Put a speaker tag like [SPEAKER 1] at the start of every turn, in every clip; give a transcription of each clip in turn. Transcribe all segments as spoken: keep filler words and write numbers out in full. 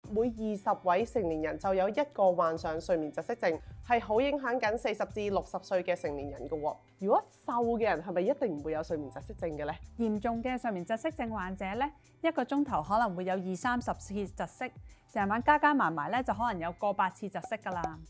[SPEAKER 1] 每二十位成年人就有一個患上睡眠窒息症，係好影響緊四十至六十歲嘅成年人嘅喎。如果瘦嘅人係咪一定唔會有睡眠窒息症嘅呢？
[SPEAKER 2] 嚴重嘅睡眠窒息症患者咧，一個鐘頭可能會有二三十次窒息，成晚加加埋埋咧就可能有過百次窒息㗎啦。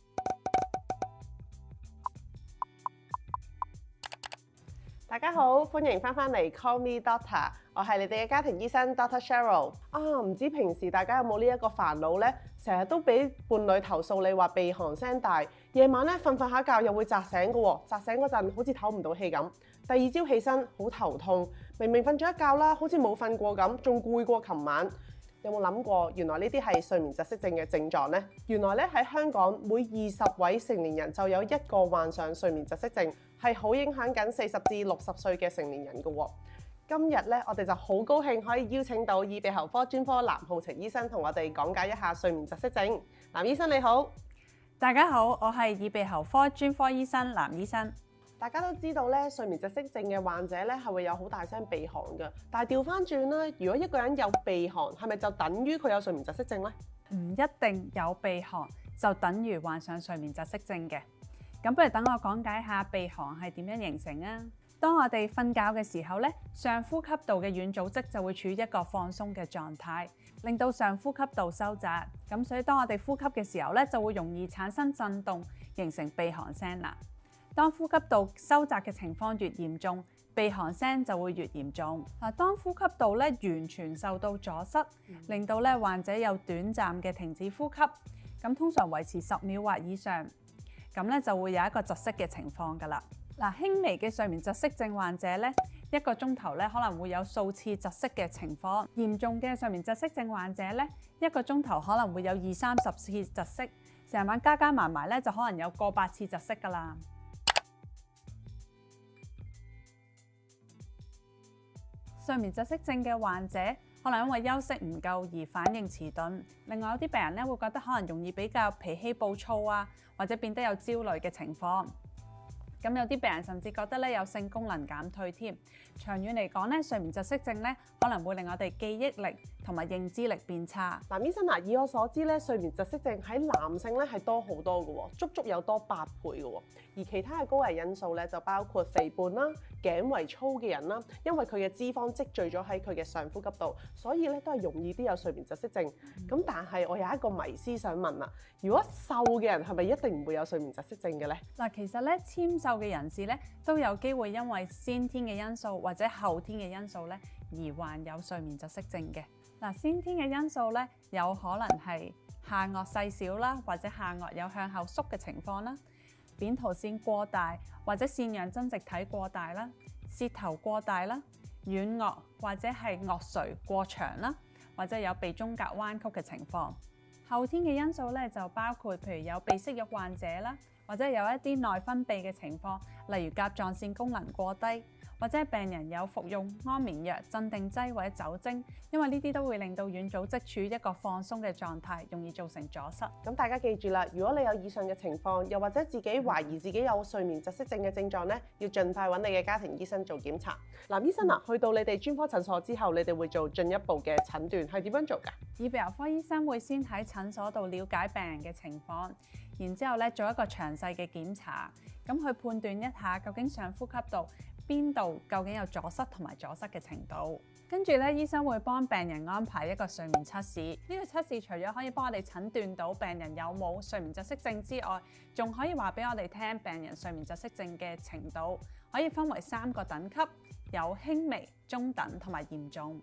[SPEAKER 1] 大家好，歡迎翻返嚟 Call Me Doctor， 我係你哋嘅家庭醫生 Doctor Cheryl。啊，唔知平時大家有冇呢一個煩惱呢？成日都俾伴侶投訴你話鼻鼾聲大，夜晚咧瞓瞓下覺又會扎醒嘅喎，扎醒嗰陣好似唞唔到氣咁。第二朝起身好頭痛，明明瞓咗一覺啦，好似冇瞓過咁，仲攰過琴晚。有冇諗過原來呢啲係睡眠窒息症嘅症狀呢？原來咧喺香港每二十位成年人就有一個患上睡眠窒息症，係好影響緊四十至六十歲嘅成年人嘅喎。今日咧我哋就好高興可以邀請到耳鼻喉科專科藍浩晴醫生同我哋講解一下睡眠窒息症。藍醫生你好。
[SPEAKER 2] 大家好，我係耳鼻喉科專科醫生藍醫生。
[SPEAKER 1] 大家都知道咧，睡眠窒息症嘅患者咧係會有好大聲鼻鼾嘅。但係調翻轉咧，如果一個人有鼻鼾，係咪就等於佢有睡眠窒息症呢？
[SPEAKER 2] 唔一定有鼻鼾就等於患上睡眠窒息症嘅。咁不如等我講解下鼻鼾係點樣形成啊。當我哋瞓覺嘅時候咧，上呼吸道嘅軟組織就會處於一個放鬆嘅狀態，令到上呼吸道收窄。咁所以當我哋呼吸嘅時候咧，就會容易產生震動，形成鼻鼾聲啦。當呼吸道收窄嘅情況越嚴重，鼻鼾聲就會越嚴重。嗱，當呼吸道咧完全受到阻塞，令到咧患者有短暫嘅停止呼吸，咁通常維持十秒或以上，咁咧就會有一個窒息嘅情況㗎啦。嗱，輕微嘅睡眠窒息症患者咧，一個鐘頭咧可能會有數次窒息嘅情況；嚴重嘅睡眠窒息症患者咧，一個鐘頭可能會有二三十次窒息，成晚加加埋埋咧就可能有過百次窒息㗎啦。睡眠窒息症嘅患者可能因為休息唔夠而反應遲鈍，另外有啲病人咧會覺得可能容易比較脾氣暴躁啊，或者變得有焦慮嘅情況。咁有啲病人甚至覺得咧有性功能減退添。長遠嚟講咧，睡眠窒息症咧可能會令我哋記憶力同埋認知力變差。
[SPEAKER 1] 藍醫生嗱，以我所知咧，睡眠窒息症喺男性咧係多好多嘅喎，足足有多八倍嘅喎。而其他嘅高危因素咧就包括肥胖啦、頸圍粗嘅人啦，因為佢嘅脂肪積聚咗喺佢嘅上呼吸道，所以咧都係容易啲有睡眠窒息症。咁、嗯、但係我有一個迷思想問啦，如果瘦嘅人係咪一定唔會有睡眠窒息症嘅咧？
[SPEAKER 2] 嗱，其實咧纖瘦嘅人士咧都有機會因為先天嘅因素或者後天嘅因素咧而患有睡眠窒息症嘅。嗱，先天嘅因素咧有可能係下顎細小啦，或者下顎有向後縮嘅情況啦，扁桃腺過大或者腺樣增殖體過大啦，舌頭過大啦，軟腭或者係腭垂過長啦，或者有鼻中隔彎曲嘅情況。後天嘅因素咧就包括譬如有鼻息肉患者啦，或者有一啲內分泌嘅情況，例如甲狀腺功能過低，或者病人有服用安眠藥、鎮定劑或者酒精，因為呢啲都會令到軟組織處於一個放鬆嘅狀態，容易造成阻塞。
[SPEAKER 1] 咁大家記住啦，如果你有以上嘅情況，又或者自己懷疑自己有睡眠窒息症嘅症狀咧，要盡快揾你嘅家庭醫生做檢查。藍醫生啊，去到你哋專科診所之後，你哋會做進一步嘅診斷，係點樣做㗎？
[SPEAKER 2] 耳鼻喉科醫生會先喺診所度了解病人嘅情況，然之後咧做一個詳細嘅檢查，咁去判斷一下究竟上呼吸道邊度究竟有阻塞同埋阻塞嘅程度。跟住咧，醫生會幫病人安排一個睡眠測試。呢個測試除咗可以幫我哋診斷到病人有冇睡眠窒息症之外，仲可以話俾我哋聽病人睡眠窒息症嘅程度，可以分為三個等級，有輕微、中等同埋嚴重。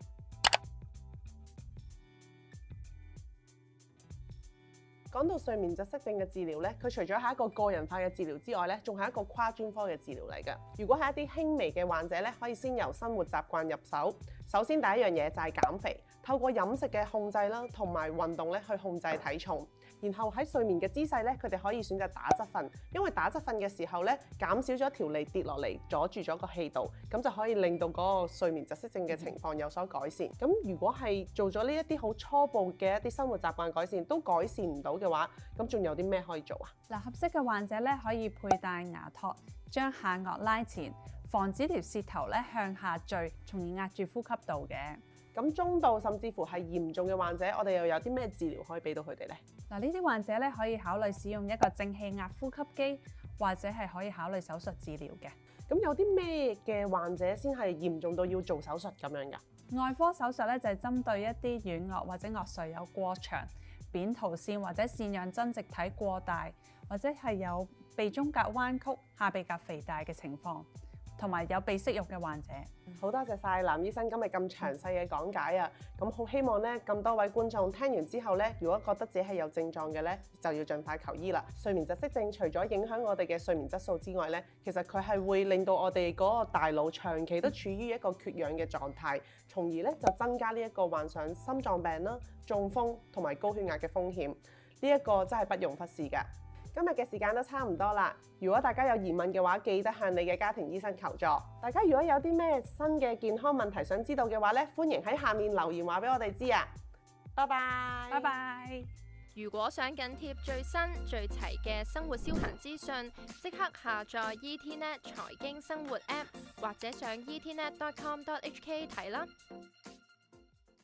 [SPEAKER 1] 講到睡眠窒息症嘅治療咧，佢除咗係一個個人化嘅治療之外咧，仲係一個跨專科嘅治療嚟嘅。如果係一啲輕微嘅患者咧，可以先由生活習慣入手。首先第一樣嘢就係減肥，透過飲食嘅控制啦，同埋運動咧去控制體重。然後喺睡眠嘅姿勢咧，佢哋可以選擇打側瞓，因為打側瞓嘅時候咧，減少咗條脷跌落嚟，阻住咗個氣道，咁就可以令到嗰個睡眠窒息症嘅情況有所改善。咁如果係做咗呢一啲好初步嘅一啲生活習慣改善，都改善唔到嘅話，咁仲有啲咩可以做啊？
[SPEAKER 2] 嗱，合適嘅患者咧可以佩戴牙托，將下顎拉前，防止條舌頭咧向下墜，從而壓住呼吸道嘅。
[SPEAKER 1] 咁中度甚至乎係嚴重嘅患者，我哋又有啲咩治療可以俾到佢哋呢？
[SPEAKER 2] 嗱，呢啲患者咧可以考慮使用一個正氣壓呼吸機，或者係可以考慮手術治療嘅。
[SPEAKER 1] 咁有啲咩嘅患者先係嚴重到要做手術咁樣㗎？
[SPEAKER 2] 外科手術咧就係針對一啲軟腭或者腭髓有過長、扁桃腺或者腺樣增殖體過大，或者係有鼻中隔彎曲、下鼻甲肥大嘅情況，同埋有鼻息肉嘅患者。
[SPEAKER 1] 好多謝晒藍醫生今日咁詳細嘅講解啊！咁好希望咧，咁多位觀眾聽完之後咧，如果覺得自己係有症狀嘅咧，就要盡快求醫啦。睡眠窒息症除咗影響我哋嘅睡眠質素之外咧，其實佢係會令到我哋嗰個大腦長期都處於一個缺氧嘅狀態，從而咧就增加呢一個患上心臟病啦、中風同埋高血壓嘅風險。呢一個真係不容忽視㗎。今日嘅時間都差唔多啦，如果大家有疑問嘅話，記得向你嘅家庭醫生求助。大家如果有啲咩新嘅健康問題想知道嘅話咧，歡迎喺下面留言話俾我哋知啊！拜拜，
[SPEAKER 2] 拜拜。
[SPEAKER 3] 如果想緊貼最新最齊嘅生活消閒資訊，即刻下載 E T Net 財經生活 App， 或者上 e t net dot com dot h k 睇啦。